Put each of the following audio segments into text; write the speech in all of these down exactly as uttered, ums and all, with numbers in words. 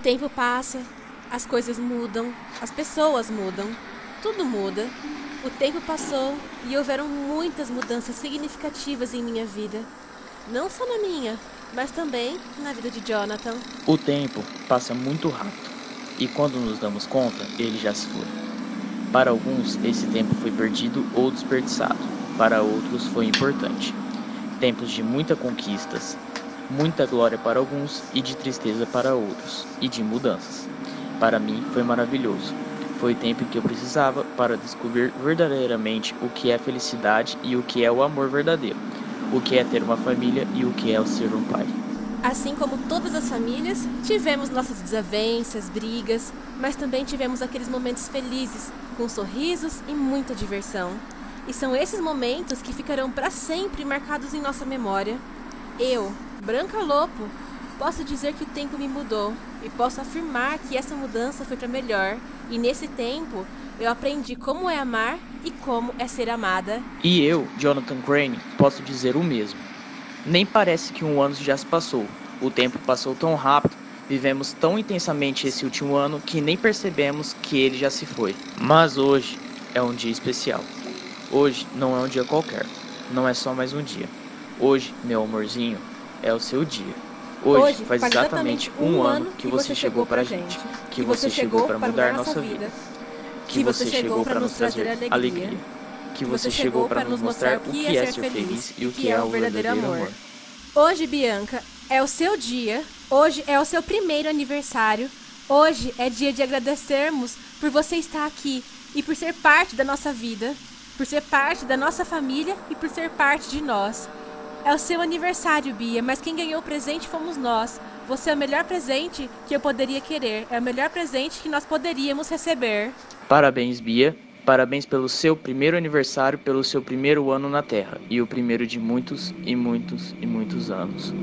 tempo passa, as coisas mudam, as pessoas mudam, tudo muda. O tempo passou e houveram muitas mudanças significativas em minha vida. Não só na minha, mas também na vida de Jonathan. O tempo passa muito rápido e quando nos damos conta, ele já se foi. Para alguns, esse tempo foi perdido ou desperdiçado. Para outros, foi importante. Tempos de muitas conquistas, muita glória para alguns e de tristeza para outros, e de mudanças. Para mim, foi maravilhoso. Foi o tempo que eu precisava para descobrir verdadeiramente o que é felicidade e o que é o amor verdadeiro, o que é ter uma família e o que é ser um pai. Assim como todas as famílias, tivemos nossas desavenças, brigas, mas também tivemos aqueles momentos felizes, com sorrisos e muita diversão. E são esses momentos que ficarão para sempre marcados em nossa memória. Eu, Branca Lopo, posso dizer que o tempo me mudou e posso afirmar que essa mudança foi para melhor. E nesse tempo, eu aprendi como é amar e como é ser amada. E eu, Jonathan Crane, posso dizer o mesmo. Nem parece que um ano já se passou. O tempo passou tão rápido, vivemos tão intensamente esse último ano que nem percebemos que ele já se foi. Mas hoje é um dia especial. Hoje não é um dia qualquer, não é só mais um dia. Hoje, meu amorzinho, é o seu dia. Hoje, Hoje faz exatamente um ano que você chegou pra gente, que você chegou para mudar nossa vida, que você chegou para nos trazer alegria, que você chegou para nos mostrar o que é ser feliz e o que é o verdadeiro amor. Hoje, Bianca, é o seu dia, hoje é o seu primeiro aniversário, hoje é dia de agradecermos por você estar aqui e por ser parte da nossa vida, por ser parte da nossa família e por ser parte de nós. É o seu aniversário, Bia, mas quem ganhou o presente fomos nós. Você é o melhor presente que eu poderia querer, é o melhor presente que nós poderíamos receber. Parabéns, Bia. Parabéns pelo seu primeiro aniversário, pelo seu primeiro ano na Terra. E o primeiro de muitos e muitos e muitos anos.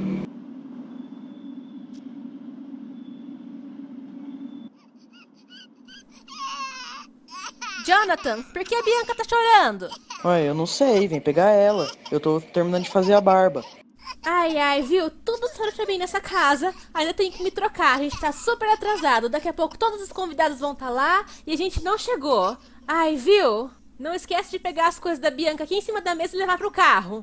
Jonathan, por que a Bianca tá chorando? Ué, eu não sei, vem pegar ela. Eu tô terminando de fazer a barba. Ai, ai, viu? Tudo certo pra mim nessa casa. Ainda tenho que me trocar, a gente tá super atrasado. Daqui a pouco todos os convidados vão tá lá e a gente não chegou. Ai, viu? Não esquece de pegar as coisas da Bianca aqui em cima da mesa e levar pro carro.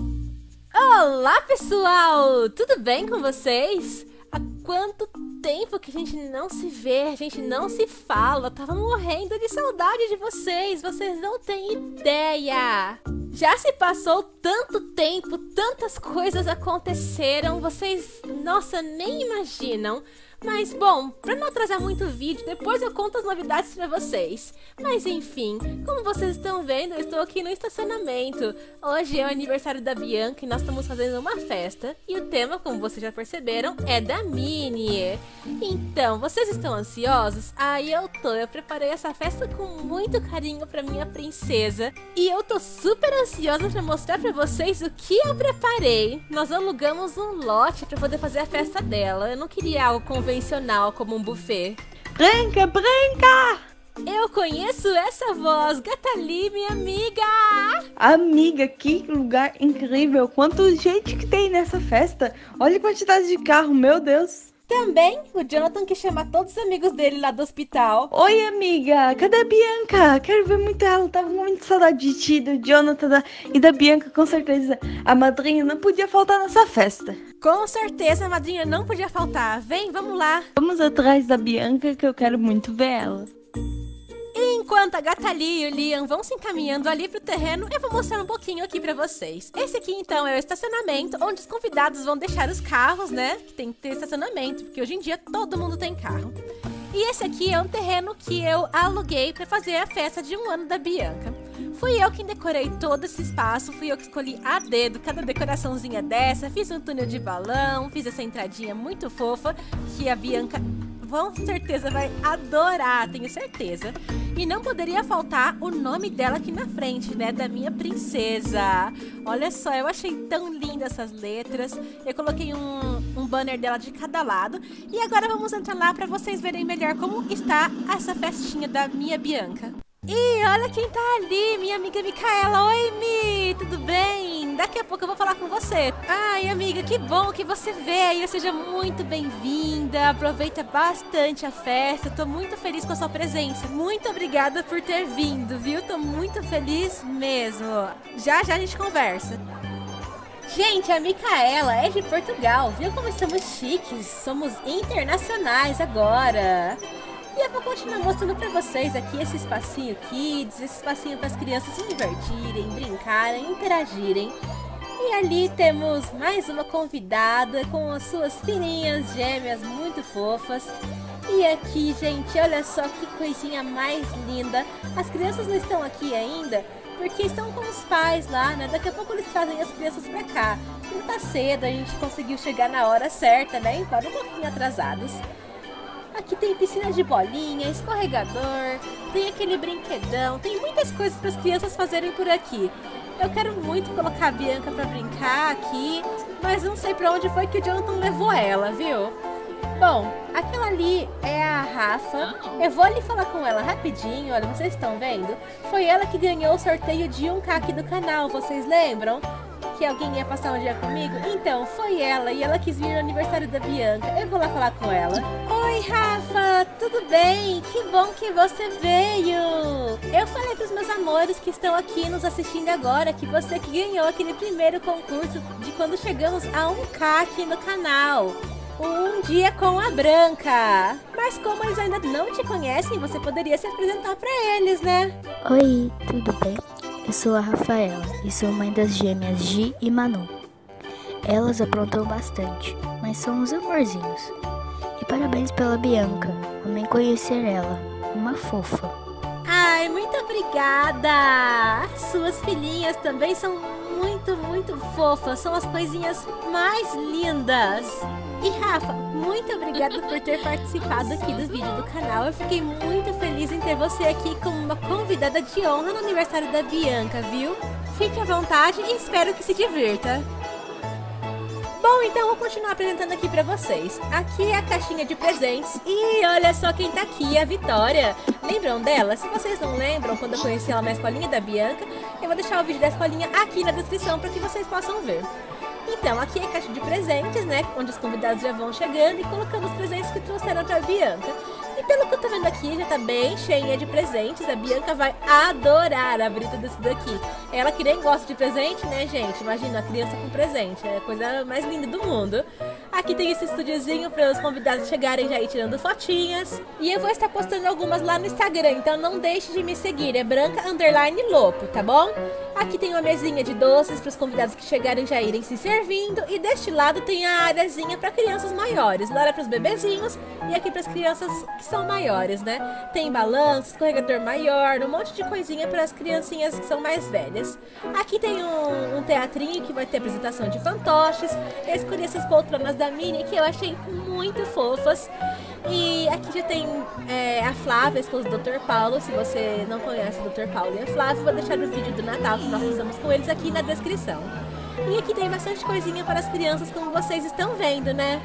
Olá, pessoal! Tudo bem com vocês? Há quanto tempo que a gente não se vê, a gente não se fala. Eu tava morrendo de saudade de vocês, vocês não têm ideia. Já se passou tanto tempo, tantas coisas aconteceram, vocês, nossa, nem imaginam. Mas, bom, pra não atrasar muito o vídeo, depois eu conto as novidades pra vocês. Mas, enfim, como vocês estão vendo, eu estou aqui no estacionamento. Hoje é o aniversário da Bianca e nós estamos fazendo uma festa. E o tema, como vocês já perceberam, é da Minnie. Então, vocês estão ansiosos? Ah, eu tô. Eu preparei essa festa com muito carinho pra minha princesa. E eu tô super ansiosa pra mostrar pra vocês o que eu preparei. Nós alugamos um lote pra poder fazer a festa dela. Eu não queria algo convencional como um buffet. Branca, Branca! Eu conheço essa voz, Gatali, minha amiga! Amiga, que lugar incrível! Quanta gente que tem nessa festa! Olha a quantidade de carro, meu Deus! Também o Jonathan que chama todos os amigos dele lá do hospital. Oi, amiga! Cadê a Bianca? Quero ver muito ela. Tava com muita saudade de ti, do Jonathan da... e da Bianca, com certeza. A madrinha não podia faltar nessa festa. Com certeza a madrinha não podia faltar. Vem, vamos lá. Vamos atrás da Bianca que eu quero muito ver ela. Enquanto a Gatali e o Liam vão se encaminhando ali pro terreno, eu vou mostrar um pouquinho aqui pra vocês. Esse aqui, então, é o estacionamento, onde os convidados vão deixar os carros, né? Que tem que ter estacionamento, porque hoje em dia todo mundo tem carro. E esse aqui é um terreno que eu aluguei pra fazer a festa de um ano da Bianca. Fui eu quem decorei todo esse espaço, fui eu que escolhi a dedo cada decoraçãozinha dessa, fiz um túnel de balão, fiz essa entradinha muito fofa, que a Bianca com certeza vai adorar, tenho certeza. E não poderia faltar o nome dela aqui na frente, né, da minha princesa. Olha só, eu achei tão linda essas letras. Eu coloquei um, um banner dela de cada lado. E agora vamos entrar lá para vocês verem melhor como está essa festinha da minha Bianca. E olha quem tá ali, minha amiga Micaela. Oi, Mi, tudo bem? daqui a pouco eu vou falar com você. Ai, amiga, que bom que você veio. Seja muito bem-vinda. Aproveita bastante a festa. Tô muito feliz com a sua presença. Muito obrigada por ter vindo, viu? Tô muito feliz mesmo. Já já a gente conversa. Gente, a Micaela é de Portugal. Viu como estamos chiques? Somos internacionais agora. E eu vou continuar mostrando pra vocês aqui esse espacinho kids, esse espacinho para as crianças se divertirem, brincarem, interagirem. E ali temos mais uma convidada com as suas filhinhas gêmeas muito fofas. E aqui, gente, olha só que coisinha mais linda. As crianças não estão aqui ainda porque estão com os pais lá, né? Daqui a pouco eles trazem as crianças pra cá. Não tá cedo, a gente conseguiu chegar na hora certa, né? Embora um pouquinho atrasados. Aqui tem piscina de bolinha, escorregador, tem aquele brinquedão, tem muitas coisas para as crianças fazerem por aqui. Eu quero muito colocar a Bianca para brincar aqui, mas não sei para onde foi que o Jonathan levou ela, viu? Bom, aquela ali é a Rafa. Eu vou ali falar com ela rapidinho, olha, vocês estão vendo? Foi ela que ganhou o sorteio de um K aqui do canal, vocês lembram? Que alguém ia passar um dia comigo? Então, foi ela, e ela quis vir no aniversário da Bianca. Eu vou lá falar com ela. Oi, Rafa, tudo bem? Que bom que você veio. Eu falei pros meus amores que estão aqui nos assistindo agora que você que ganhou aquele primeiro concurso de quando chegamos a um K aqui no canal. Um dia com a Branca. Mas como eles ainda não te conhecem, você poderia se apresentar pra eles, né? Oi, tudo bem? Eu sou a Rafaela e sou mãe das gêmeas Gi e Manu. Elas aprontam bastante, mas são uns amorzinhos. E parabéns pela Bianca, amei conhecer ela, uma fofa. Ai, muito obrigada! Suas filhinhas também são muito, muito fofas, são as coisinhas mais lindas. E Rafa, muito obrigada por ter participado aqui do vídeo do canal. Eu fiquei muito feliz em ter você aqui como uma convidada de honra no aniversário da Bianca, viu? Fique à vontade e espero que se divirta. Bom, então vou continuar apresentando aqui pra vocês. Aqui é a caixinha de presentes e olha só quem tá aqui, a Vitória. Lembram dela? Se vocês não lembram, quando eu conheci ela na escolinha da Bianca, eu vou deixar o vídeo da escolinha aqui na descrição para que vocês possam ver. Então, aqui é a caixa de presentes, né? Onde os convidados já vão chegando e colocando os presentes que trouxeram pra Bianca. E pelo que eu tô vendo aqui, já tá bem cheinha de presentes. A Bianca vai adorar abrir tudo isso daqui. Ela que nem gosta de presente, né, gente? Imagina, a criança com presente. É a coisa mais linda do mundo. Aqui tem esse estúdiozinho para os convidados chegarem já ir tirando fotinhas. E eu vou estar postando algumas lá no Instagram, então não deixe de me seguir. É branca underline lopo, tá bom? Aqui tem uma mesinha de doces para os convidados que chegarem já irem se servindo. E deste lado tem a areazinha para crianças maiores. Lá é para os bebezinhos e aqui para as crianças que são maiores, né? Tem balanço, escorregador maior, um monte de coisinha para as criancinhas que são mais velhas. Aqui tem um, um teatrinho que vai ter apresentação de fantoches. Eu escolhi essas poltronas da Minnie que eu achei muito fofas. E aqui já tem é, a Flávia, a esposa do doutor Paulo. Se você não conhece o doutor Paulo e a Flávia, vou deixar o vídeo do Natal que nós fizemos com eles aqui na descrição. E aqui tem bastante coisinha para as crianças, como vocês estão vendo, né?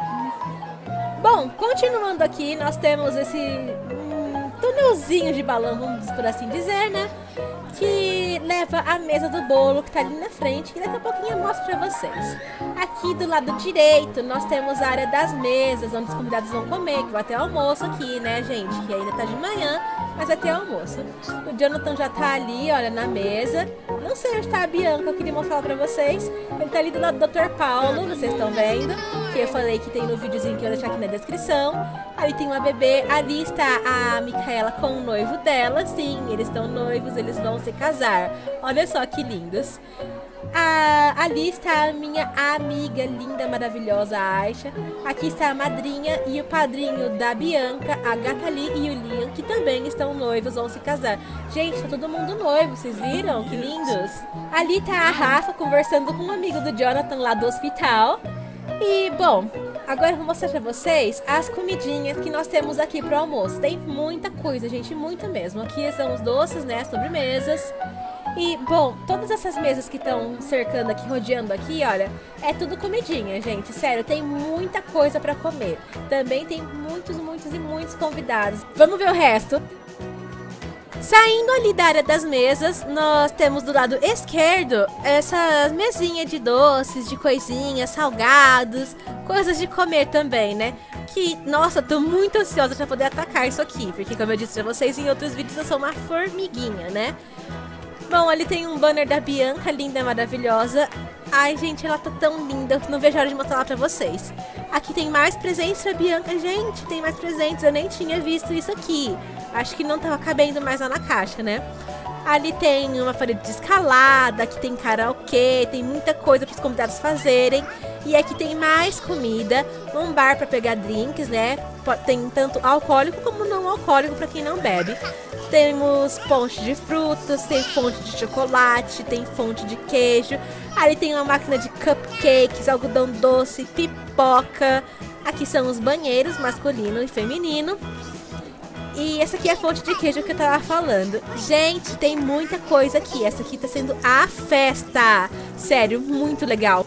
Bom, continuando aqui, nós temos esse hum, túnelzinho de balão, vamos por assim dizer, né? Que leva a mesa do bolo que tá ali na frente, que daqui a pouquinho eu mostro pra vocês. Aqui do lado direito nós temos a área das mesas, onde os convidados vão comer, que vai ter almoço aqui, né, gente? Que ainda tá de manhã, mas vai ter almoço. O Jonathan já tá ali, olha, na mesa. Não sei onde tá a Bianca, eu queria mostrar pra vocês. Ele tá ali do lado do doutor Paulo, vocês estão vendo. Que eu falei que tem no videozinho que eu vou deixar aqui na descrição. Ali tem uma bebê, ali está a Micaela com o noivo dela. Sim, eles estão noivos, eles vão se casar. Olha só que lindos. A, ali está a minha amiga linda, maravilhosa, Aisha. Aqui está a madrinha e o padrinho da Bianca, a Gatali e o Liam, que também estão noivos, vão se casar. Gente, tá todo mundo noivo, vocês viram? Que lindos. Ali está a Rafa conversando com um amigo do Jonathan lá do hospital. E, bom, agora eu vou mostrar pra vocês as comidinhas que nós temos aqui pro almoço. Tem muita coisa, gente, muita mesmo. Aqui são os doces, né, sobremesas. E, bom, todas essas mesas que estão cercando aqui, rodeando aqui, olha, é tudo comidinha, gente. Sério, tem muita coisa pra comer. Também tem muitos, muitos e muitos convidados. Vamos ver o resto. Saindo ali da área das mesas, nós temos do lado esquerdo essa mesinha de doces, de coisinhas, salgados, coisas de comer também, né? Que, nossa, tô muito ansiosa pra poder atacar isso aqui, porque como eu disse pra vocês em outros vídeos, eu sou uma formiguinha, né? Bom, ali tem um banner da Bianca, linda, maravilhosa. Ai, gente, ela tá tão linda, eu não vejo a hora de mostrar ela pra vocês. Aqui tem mais presentes pra Bianca, gente, tem mais presentes, eu nem tinha visto isso aqui. Acho que não tava cabendo mais lá na caixa, né? Ali tem uma parede de escalada, aqui tem karaokê, tem muita coisa para os convidados fazerem. E aqui tem mais comida, um bar para pegar drinks, né? Tem tanto alcoólico como não alcoólico para quem não bebe. Temos ponche de frutas, tem fonte de chocolate, tem fonte de queijo. Ali tem uma máquina de cupcakes, algodão doce, pipoca. Aqui são os banheiros masculino e feminino. E essa aqui é a fonte de queijo que eu tava falando. Gente, tem muita coisa aqui. Essa aqui tá sendo a festa. Sério, muito legal.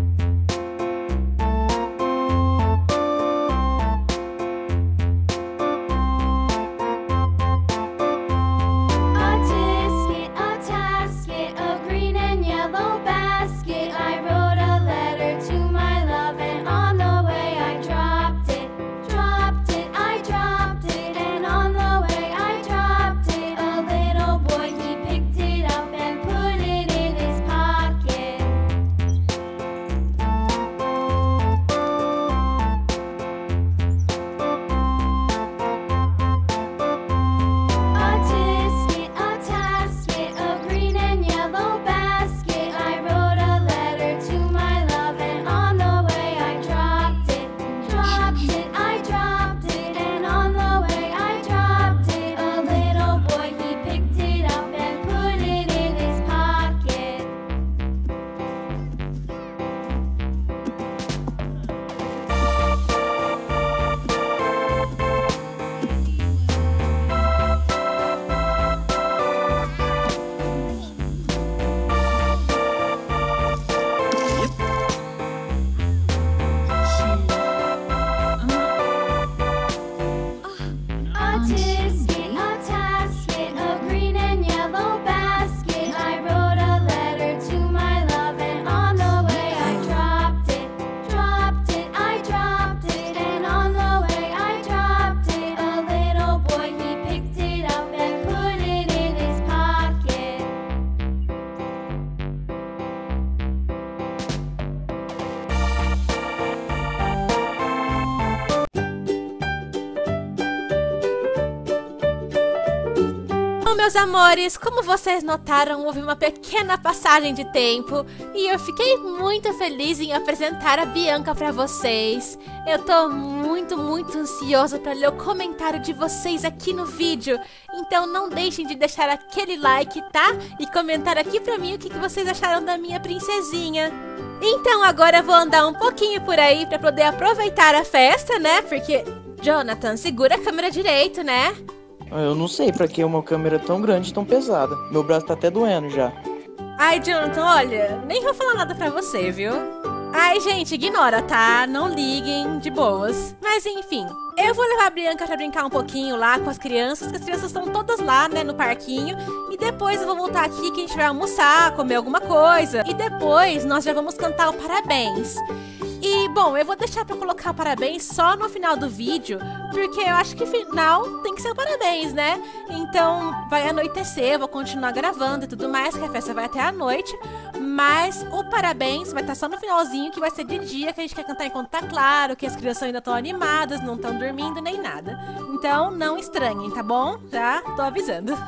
Bom, meus amores, como vocês notaram, houve uma pequena passagem de tempo e eu fiquei muito feliz em apresentar a Bianca pra vocês. Eu tô muito, muito ansiosa pra ler o comentário de vocês aqui no vídeo. Então não deixem de deixar aquele like, tá? E comentar aqui pra mim o que vocês acharam da minha princesinha. Então agora eu vou andar um pouquinho por aí pra poder aproveitar a festa, né? Porque, Jonathan, segura a câmera direito, né? Eu não sei pra que uma câmera tão grande e tão pesada. Meu braço tá até doendo já. Ai, Jonathan, olha, nem vou falar nada pra você, viu? Ai, gente, ignora, tá? Não liguem, de boas. Mas enfim, eu vou levar a Bianca pra brincar um pouquinho lá com as crianças, que as crianças estão todas lá, né, no parquinho. E depois eu vou voltar aqui que a gente vai almoçar, comer alguma coisa. E depois nós já vamos cantar o parabéns. E, bom, eu vou deixar pra colocar o parabéns só no final do vídeo, porque eu acho que o final tem que ser o parabéns, né? Então, vai anoitecer, eu vou continuar gravando e tudo mais, que a festa vai até a noite. Mas o parabéns vai estar só no finalzinho, que vai ser de dia, que a gente quer cantar enquanto tá claro, que as crianças ainda estão animadas, não estão dormindo nem nada. Então, não estranhem, tá bom? Já tô avisando.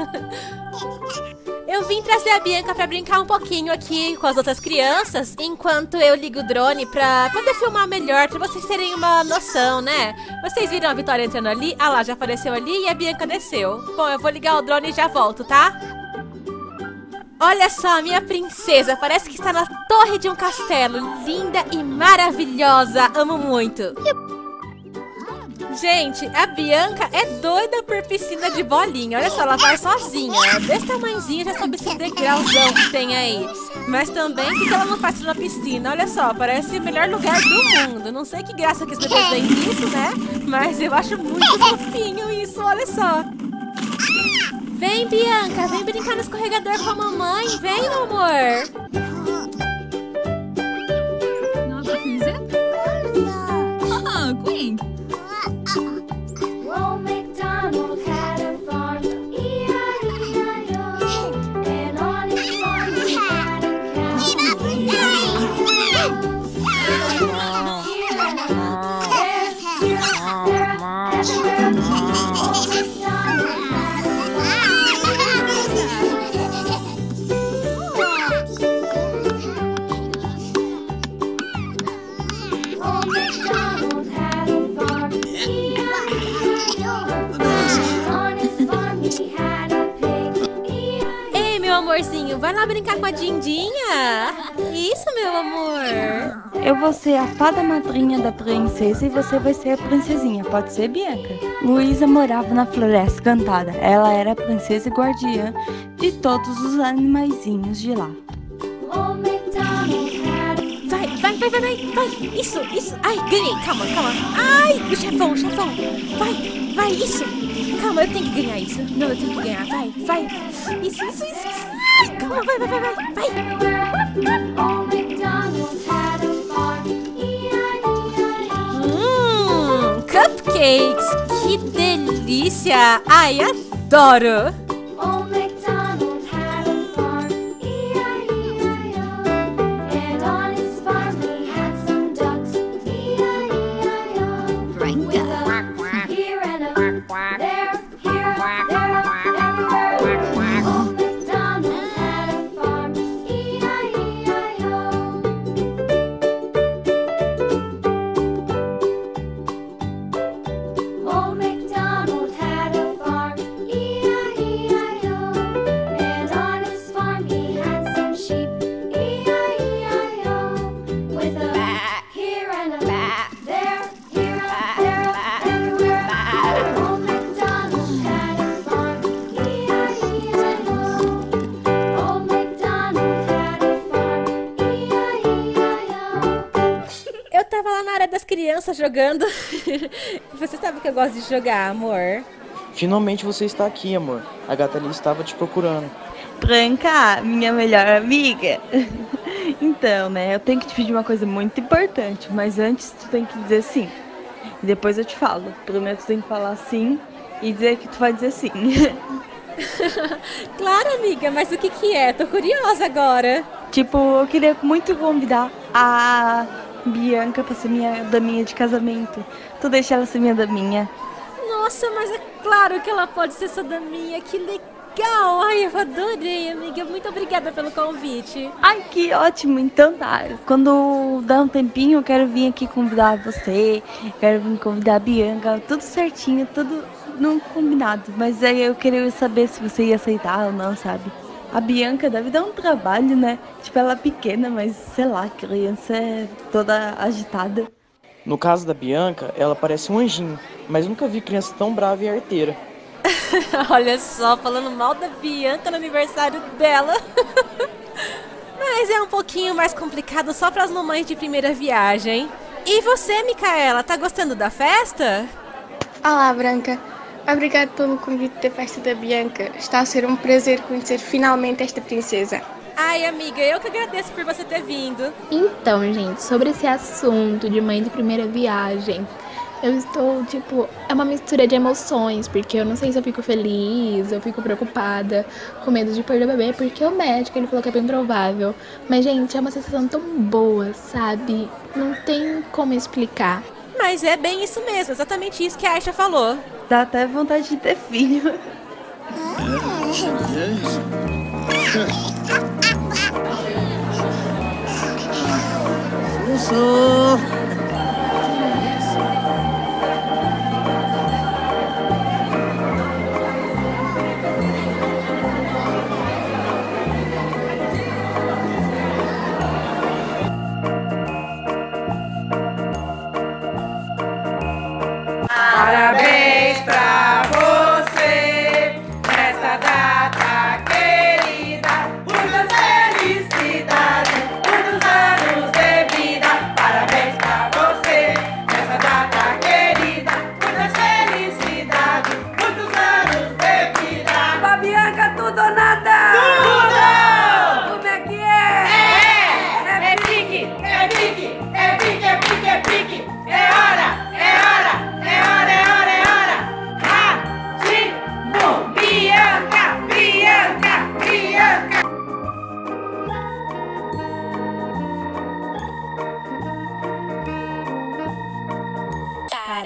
Eu vim trazer a Bianca pra brincar um pouquinho aqui com as outras crianças, enquanto eu ligo o drone pra poder filmar melhor, pra vocês terem uma noção, né? Vocês viram a Vitória entrando ali? Ah lá, já apareceu ali e a Bianca desceu. Bom, eu vou ligar o drone e já volto, tá? Olha só, a minha princesa, parece que está na torre de um castelo. Linda e maravilhosa, amo muito. Gente, a Bianca é doida por piscina de bolinha. Olha só, ela vai sozinha. Desse tamanhozinho, já soube esse degrauzão que tem aí. Mas também, o que ela não faz na piscina? Olha só, parece o melhor lugar do mundo. Não sei que graça que os bebês têm nisso, né? Mas eu acho muito fofinho isso, olha só. Vem, Bianca, vem brincar no escorregador com a mamãe. Vem, meu amor. Ah, Queen. Amorzinho, vai lá brincar com a Dindinha. Isso, meu amor. Eu vou ser a fada madrinha da princesa e você vai ser a princesinha. Pode ser, Bianca? Luísa morava na Floresta Encantada. Ela era a princesa e guardiã de todos os animaizinhos de lá. Vai, vai, vai, vai, vai, vai. Isso, isso. Ai, ganhei. Calma, calma. Ai, o chefão, o chefão. Vai, vai, isso. Calma, eu tenho que ganhar isso. Não, eu tenho que ganhar. Vai, vai. Isso, isso, isso, isso. Ai, calma, vai, vai, vai, vai. Vai. Hum, cupcakes. Que delícia. Ai, adoro. Das crianças jogando. Você sabe que eu gosto de jogar, amor. Finalmente você está aqui, amor. A gata ali estava te procurando. Branca, minha melhor amiga. Então, né, eu tenho que te pedir uma coisa muito importante, mas antes tu tem que dizer sim. E depois eu te falo. Primeiro tu tem que falar sim e dizer que tu vai dizer sim. Claro, amiga, mas o que que é? Tô curiosa agora. Tipo, eu queria muito convidar a Bianca pra ser minha daminha de casamento. Tu deixa ela ser minha daminha. Nossa, mas é claro que ela pode ser sua daminha. Que legal. Ai, eu adorei, amiga. Muito obrigada pelo convite. Ai, que ótimo. Então tá. Quando dá um tempinho, eu quero vir aqui convidar você. Quero vir convidar a Bianca. Tudo certinho, tudo não combinado. Mas aí eu queria saber se você ia aceitar ou não, sabe? A Bianca deve dar um trabalho, né? Tipo, ela é pequena, mas sei lá, a criança é toda agitada. No caso da Bianca, ela parece um anjinho, mas nunca vi criança tão brava e arteira. Olha só, falando mal da Bianca no aniversário dela. Mas é um pouquinho mais complicado só para as mamães de primeira viagem. E você, Micaela, tá gostando da festa? Olá, Branca. Obrigado pelo convite da festa da Bianca. Está a ser um prazer conhecer finalmente esta princesa. Ai, amiga, eu que agradeço por você ter vindo. Então, gente, sobre esse assunto de mãe de primeira viagem, eu estou, tipo, é uma mistura de emoções, porque eu não sei se eu fico feliz, eu fico preocupada, com medo de perder o bebê, porque o médico, ele falou que é bem provável. Mas, gente, é uma sensação tão boa, sabe? Não tem como explicar. Mas é bem isso mesmo, exatamente isso que a Aisha falou. Dá até vontade de ter filho. Isso. Parabéns pra você, nessa data querida, muitas felicidades, muitos anos de vida. Parabéns.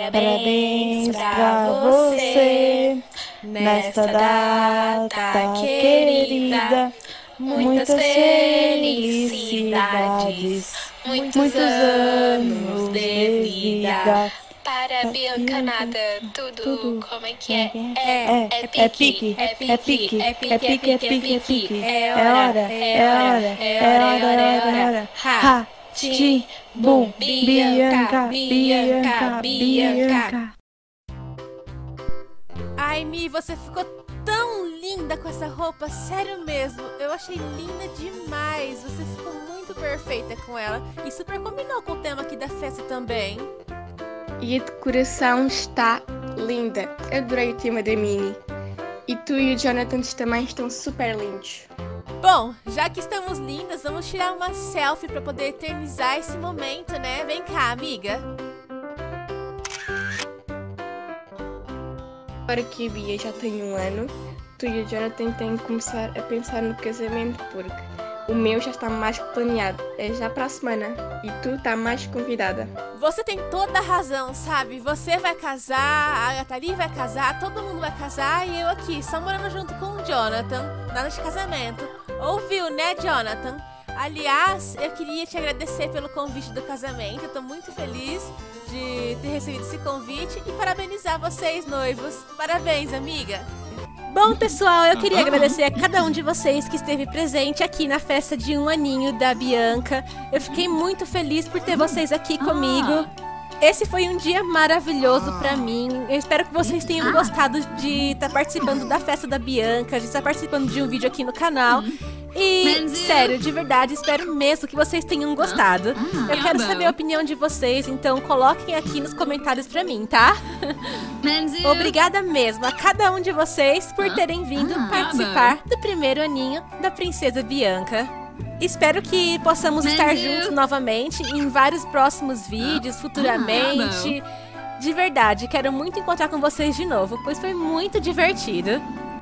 Parabéns pra você nesta data querida. Muitas felicidades, muitos anos de vida. Para Bianca nada, tudo, como é que é? É, é pique, é pique, é pique, é pique, é pique, é pique. É hora, é hora, é hora, é hora. Ha, ti, bum, Bianca, Bianca, Bianca. Ai, Mi, você ficou tão linda com essa roupa, sério mesmo. Eu achei linda demais. Você ficou muito perfeita com ela e super combinou com o tema aqui da festa também. E a decoração está linda. Eu adorei o tema da Mini. E tu e o Jonathan também estão super lindos. Bom, já que estamos lindas, vamos tirar uma selfie para poder eternizar esse momento, né? Vem cá, amiga. Agora que a Bia já tem um ano, tu e o Jonathan têm que começar a pensar no casamento, porque o meu já está mais que planeado. É já para a semana. E tu está mais convidada. Você tem toda a razão, sabe? Você vai casar, a Gatali vai casar, todo mundo vai casar e eu aqui, só morando junto com o Jonathan, nada de casamento. Ouviu, né, Jonathan? Aliás, eu queria te agradecer pelo convite do casamento. Eu tô muito feliz de ter recebido esse convite e parabenizar vocês, noivos. Parabéns, amiga! Bom, pessoal, eu queria agradecer a cada um de vocês que esteve presente aqui na festa de um aninho da Bianca. Eu fiquei muito feliz por ter vocês aqui comigo. Esse foi um dia maravilhoso pra mim. Eu espero que vocês tenham gostado de estar participando da festa da Bianca, de estar participando de um vídeo aqui no canal. E, sério, de verdade, espero mesmo que vocês tenham gostado. Eu quero saber a opinião de vocês, então coloquem aqui nos comentários pra mim, tá? Obrigada mesmo a cada um de vocês por terem vindo participar do primeiro aninho da Princesa Bianca. Espero que possamos estar juntos novamente em vários próximos vídeos, futuramente. De verdade, quero muito encontrar com vocês de novo, pois foi muito divertido.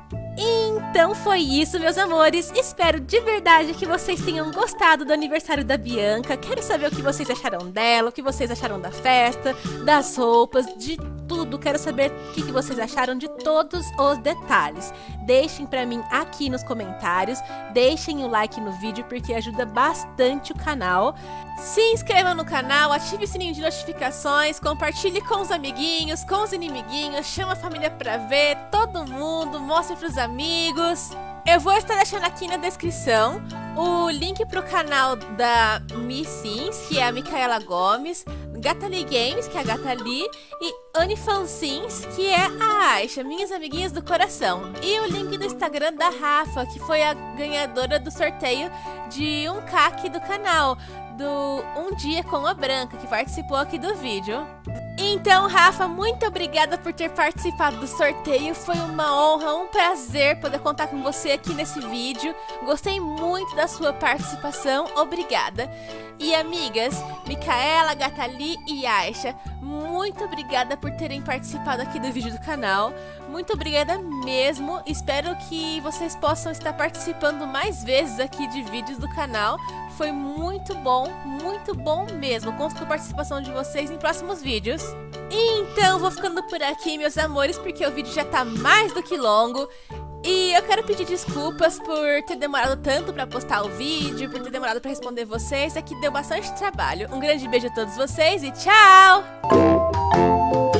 Então foi isso, meus amores. Espero de verdade que vocês tenham gostado do aniversário da Bianca. Quero saber o que vocês acharam dela, o que vocês acharam da festa, das roupas, de tudo. Quero saber o que vocês acharam de todos os detalhes. Deixem pra mim aqui nos comentários. Deixem o like no vídeo porque ajuda bastante o canal. Se inscreva no canal, ative o sininho de notificações, compartilhe com os amiguinhos, com os inimiguinhos, chama a família pra ver, todo mundo, mostre pros amigos. Eu vou estar deixando aqui na descrição o link pro canal da Mi Sims, que é a Micaela Gomes, Gatali Games, que é a Gatali, e Anifan Sims, que é a Aisha, minhas amiguinhas do coração. E o link do Instagram da Rafa, que foi a ganhadora do sorteio de um K aqui do canal, do Um Dia com a Branca, que participou aqui do vídeo. Então, Rafa, muito obrigada por ter participado do sorteio. Foi uma honra, um prazer poder contar com você aqui nesse vídeo. Gostei muito da sua participação. Obrigada. E amigas, Micaela, Gatali e Aisha, muito obrigada por terem participado aqui do vídeo do canal. Muito obrigada mesmo. Espero que vocês possam estar participando mais vezes aqui de vídeos do canal. Foi muito bom, muito bom mesmo. Conto com a participação de vocês em próximos vídeos. Então, vou ficando por aqui, meus amores, porque o vídeo já tá mais do que longo. E eu quero pedir desculpas por ter demorado tanto pra postar o vídeo, por ter demorado pra responder vocês. É que deu bastante trabalho. Um grande beijo a todos vocês e tchau!